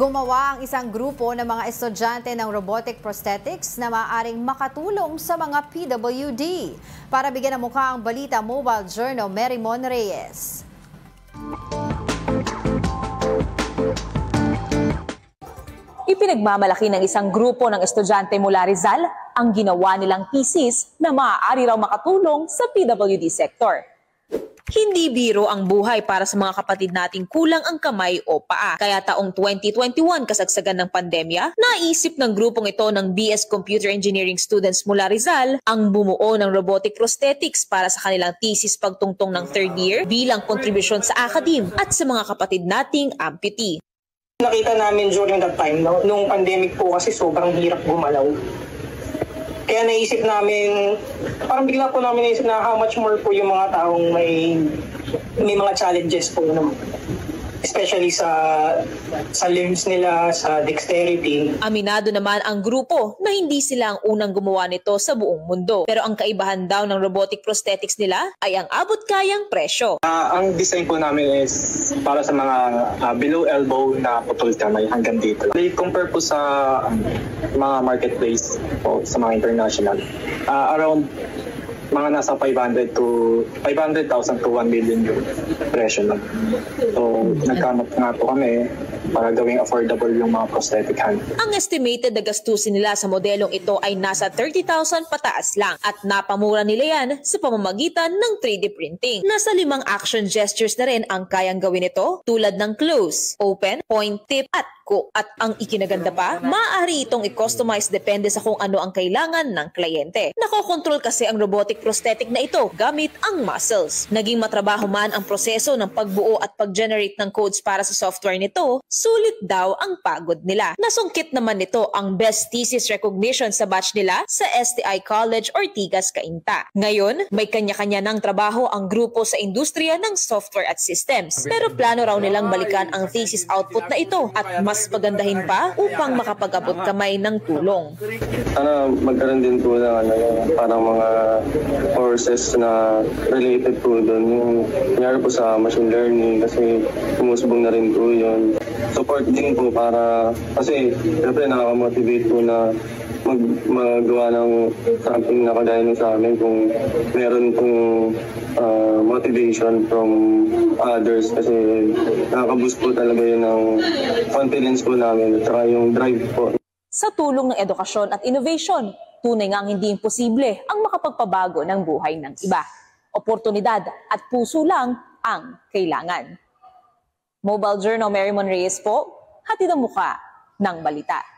Gumawa ang isang grupo ng mga estudyante ng robotic prosthetics na maaaring makatulong sa mga PWD. Para bigyan ng mukha ang balita, Mobile Journal Merymon Reyes. Ipinagmamalaki ng isang grupo ng estudyante mula Rizal ang ginawa nilang thesis na maaari raw makatulong sa PWD sector. Hindi biro ang buhay para sa mga kapatid nating kulang ang kamay o paa. Kaya taong 2021 kasagsagan ng pandemya, naisip ng grupong ito ng BS Computer Engineering students mula Rizal ang bumuo ng robotic prosthetics para sa kanilang thesis pagtungtong ng third year bilang kontribusyon sa academe at sa mga kapatid nating amputee. Nakita namin during that time, nung pandemic po kasi sobrang hirap gumalaw. Kaya naisip namin, parang bigla po namin naisip na how much more po yung mga taong may mga challenges po naman. Especially sa limbs nila, sa dexterity. Aminado naman ang grupo na hindi sila ang unang gumawa nito sa buong mundo. Pero ang kaibahan daw ng robotic prosthetics nila ay ang abot-kayang presyo. Ang design po namin is para sa mga below elbow na putol kamay hanggang dito. They compare po sa mga marketplace po, sa mga international. Around mga nasa 500,000 to 1 million yung presyo lang. So, nagkamot nga po kami para gawing affordable yung mga prosthetic hand. Ang estimated na gastusin nila sa modelong ito ay nasa 30,000 pataas lang at napamura nila yan sa pamamagitan ng 3D printing. Nasa 5 action gestures na rin ang kayang gawin ito tulad ng close, open, point, tip at ko. At ang ikinaganda pa, maaari itong i-customize depende sa kung ano ang kailangan ng kliyente. Nakokontrol kasi ang robotic prosthetic na ito gamit ang muscles. Naging matrabaho man ang proseso ng pagbuo at pag-generate ng codes para sa software nito, sulit daw ang pagod nila. Nasungkit naman nito ang Best Thesis Recognition sa batch nila sa STI College Ortigas, Cainta. Ngayon, may kanya-kanya ng trabaho ang grupo sa industriya ng software at systems. Pero plano raw nilang balikan ang thesis output na ito at mas pagandahin pa upang makapag-abot kamay ng tulong. Sana magkaroon din po ng parang mga courses na related po doon. Yung nangyari po sa machine learning kasi umusbong na rin po yun. Support din po para, kasi siyempre nakaka-motivate po na magawa ng something na kagaya nung sa amin kung meron pong motivation from others kasi nakaka-boost po talaga yun ng confidence po namin at saka yung drive po. Sa tulong ng edukasyon at innovation, tunay ngang hindi imposible ang makapagpabago ng buhay ng iba. Oportunidad at puso lang ang kailangan. Mobile Journal Merymon Reyes po, hatid ang mukha ng balita.